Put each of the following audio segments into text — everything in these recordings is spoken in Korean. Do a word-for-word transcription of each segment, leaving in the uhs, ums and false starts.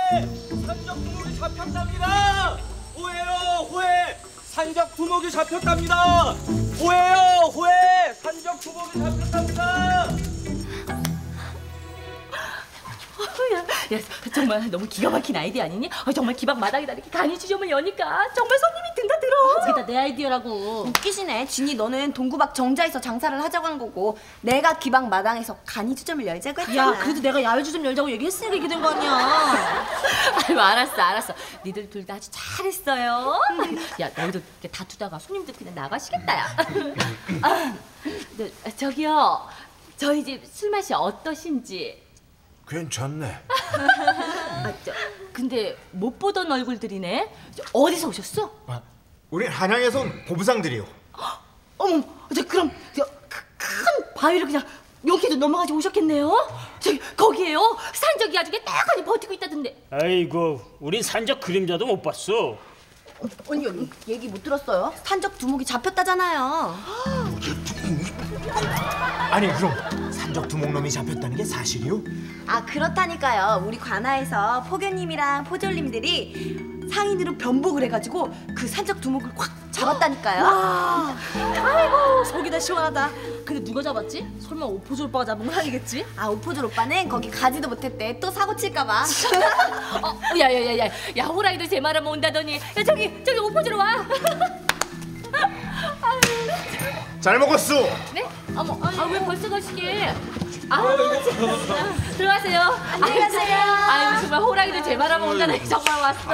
산적 두목이 잡혔답니다. 호해요 호해, 산적 두목이 잡혔답니다. 호해요 호해, 산적 두목이 잡혔답니다. 야, 야, 정말 너무 기가 막힌 아이디어 아니니? 어, 정말 기방 마당에다 이렇게 간이 주점을 여니까 정말 손님이 든다 들어. 그게 다 내 아이디어라고. 웃기시네. 진이 너는 동구박 정자에서 장사를 하자고 한 거고 내가 기방 마당에서 간이 주점을 열자고 했잖아. 야, 그래도 내가 야외 주점 열자고 얘기했으니까 이렇게 된 거 아니야. 아유, 알았어 알았어. 니들 둘 다 아주 잘했어요. 야, 너희들 이렇게 다투다가 손님들 그냥 나가시겠다 야. 아, 너, 저기요, 저희 집 술 맛이 어떠신지. 괜찮네. 아, 저, 근데 못 보던 얼굴들이네. 저, 어디서 오셨어? 아, 우린 한양에서 온 보부상들이요. 어머, 저 그럼 저, 큰 바위를 그냥 여기도 넘어가지고 오셨겠네요? 저기 거기에요. 산적이 아주 깨끗하게 버티고 있다던데. 아이고, 우린 산적 그림자도 못 봤어. 언니 언니 얘기 못 들었어요? 산적 두목이 잡혔다잖아요. 아니 그럼 산적 두목놈이 잡혔다는 게 사실이요? 아 그렇다니까요. 우리 관아에서 포교님이랑 포졸님들이 상인으로 변복을 해가지고 그 산적 두목을 확 잡았다니까요. 와, 아이고 속이 다 시원하다. 근데 누가 잡았지? 설마 오포졸 오빠가 잡은 건 아니겠지? 아 오포졸 오빠는 거기 가지도 못했대. 또 사고 칠까봐. 어, 야야야야, 야 호랑이도 제 말하면 온다더니. 야 저기 저기 오퍼즈로 와. 잘 먹었어. 네? 어머, 아 왜 벌써 가시게? 아, 들어가세요. 안녕히 가세요. 아유 정말 호랑이도 제 말하면 온다더니 정말 왔어.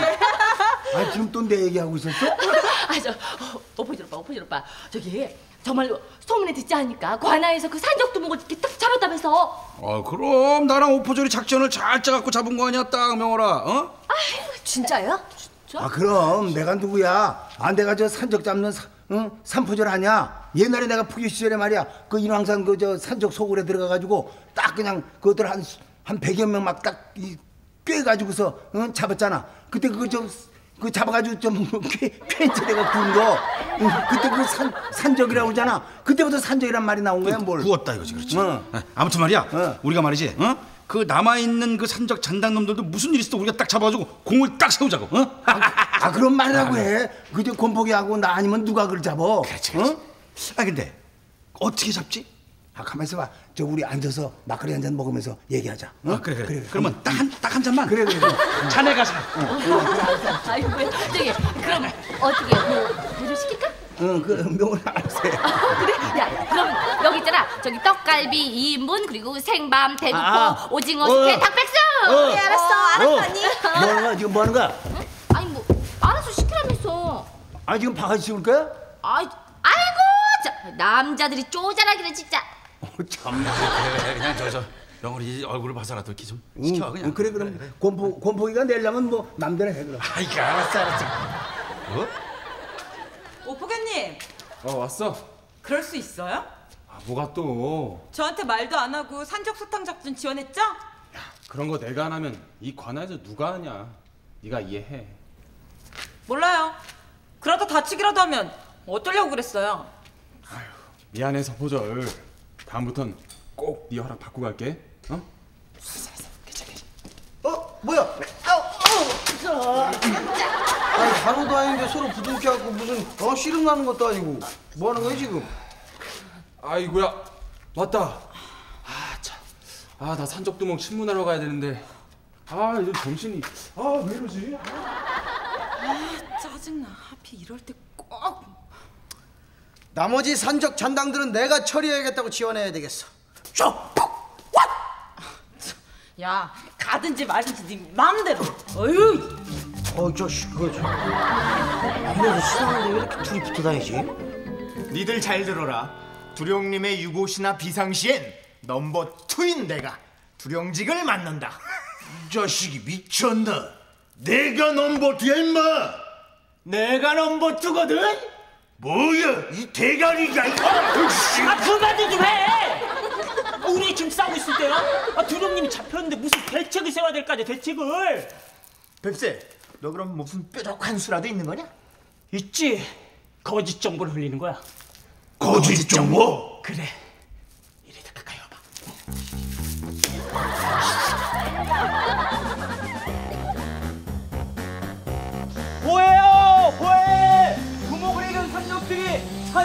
아 지금 또 내 얘기하고 있었어? 아저 오퍼즈로 오빠 오퍼즈로 오빠 저기 정말로 소문에 듣지 않으니까 관아에서 그 산적두목을 이렇게 딱 잡았다면서. 아 그럼 나랑 오포졸이 작전을 잘 짜갖고 잡은 거 아니야 딱 명월아. 어? 아유 진짜요? 아 그럼 내가 누구야? 아 내가 저 산적 잡는 사, 응? 산포졸 아니야? 옛날에 내가 포교 시절에 말이야 그 인왕산 그 저 산적 소굴에 들어가가지고 딱 그냥 그것들 한 한 백여 명 막 딱 꿰가지고서 응? 잡았잖아. 그때 그거 좀 그 잡아가지고 좀 쾌체대가 구운 거. 응, 그때 그 산 산적이라고 그러잖아. 그때부터 산적이란 말이 나온 거야 뭘? 구웠다 이거지 그렇지. 어. 아무튼 말이야 어. 우리가 말이지 어? 그 남아있는 그 산적 잔당놈들도 무슨 일 있어도 우리가 딱 잡아가지고 공을 딱 세우자고. 어? 아, 아 그런 말이라고 해. 그저 곰포기하고 나 아니면 누가 그걸 잡어? 그렇지, 그렇지. 어? 아 근데 어떻게 잡지? 아 가만 있어봐. 저 우리 앉아서 막걸리 한 잔 먹으면서 얘기하자. 어? 아 그래 그래, 그래. 그러면 딱 한 딱 한 잔만. 그래 그래. 그래. 자네가 사. 아이고 저기 그럼 어떻게 뭐 부조 시킬까? 응, 그 명을 알았어. 아, 그래? 야 그럼 여기 있잖아. 저기 떡갈비 이 인분 그리고 생밤 대구포 아, 오징어 어. 숙회 닭백숙. 어. 네 알았어. 알았어 어. 언니. 뭐 하는 거야? 지금 뭐 하는 거야? 응? 아니 뭐 알아서 시키라면서. 아 지금 바가지 씌울 거야? 아이 아이고 저 남자들이 쪼잔하기는 진짜. 어, 참. 그래 그냥 저저 명월이 얼굴을 봐서라도 이렇게 좀 시켜 그냥. 응, 그래 그럼 곰포 곰포기가 내려면 뭐 남대로 해 그럼. 아이 알았어 알았어. 어? 오포교님, 어 왔어? 그럴 수 있어요? 아 뭐가 또? 저한테 말도 안 하고 산적 소탕 작전 지원했죠? 그런 거 내가 안 하면 이 관아에서 누가 하냐? 네가 이해해. 몰라요. 그러다 다치기라도 하면 어쩌려고 그랬어요? 미안해 서포절. 다음부턴 꼭 네 허락 받고 갈게. 어? 어 뭐야? 아니 간호도 아닌데 서로 부둥켜 갖고 무슨 어 씨름 나는 것도 아니고 뭐 하는 거야 지금? 아이고야 맞다. 아 참. 아 나 산적두목 신문하러 가야 되는데. 아 이제 정신이 아 왜 이러지? 아 짜증나. 하필 이럴 때 꼭. 나머지 산적 잔당들은 내가 처리해야겠다고 지원해야 되겠어. 야 가든지 말든지 네 맘대로. 어휴. 어저 씨 그거 저. 이래서 수상한데 왜 이렇게 둘이 붙어 다니지? 니들 잘 들어라. 두령님의 유고시나 비상시엔 넘버 투인 내가 두령직을 맡는다. 이 자식이 미쳤나? 내가 넘버 투야 임마. 내가 넘버 투거든. 뭐야 이 대가리가. 아 그만 좀 해. 우리 지금 싸우고 있을 때야? 아 두령님이 잡혔는데 무슨 대책을 세워야 될까 대책을. 뱁새, 너 그럼 무슨 뾰족한 수라도 있는 거냐? 있지. 거짓 정보를 흘리는 거야. 거짓 정보? 그래. 이리 더 가까이 와봐.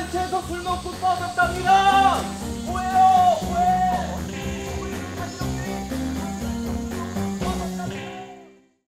산채에서 술 먹고 빠졌답니다. 뭐예요? 왜?